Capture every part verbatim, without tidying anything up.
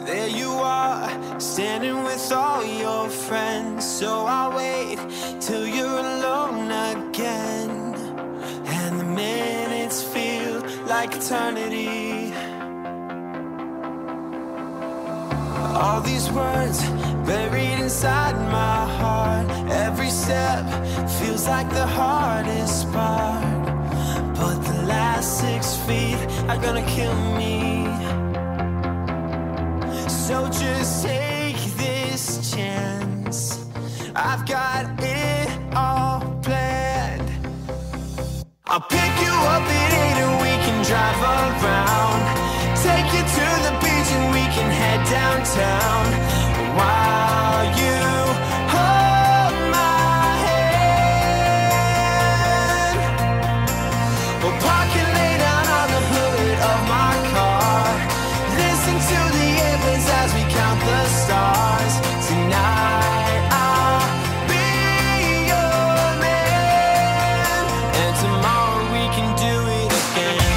There you are, standing with all your friends. So I'll wait till you're alone again, and the minutes feel like eternity. All these words buried inside my heart. Every step feels like the hardest part, but the last six feet are gonna kill me. So just take this chance. I've got it all planned. I'll pick you up at eight and we can drive around. Take you to the beach and we can head downtown, while you hold my hand. We'll park and lay down on the hood of my car. Listen to the airplanes as we count the stars. Tonight I'll be your man, and tomorrow we can do it again.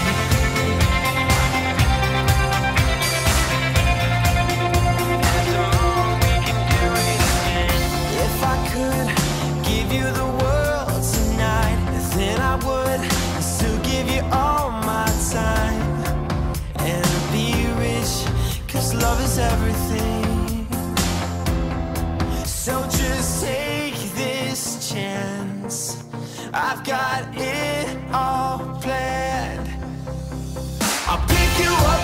And tomorrow we can do it again. If I could give you the world tonight, then I would still give you all my time, and be rich, 'cause love is everything. So just take this chance. I've got it all planned. I'll pick you up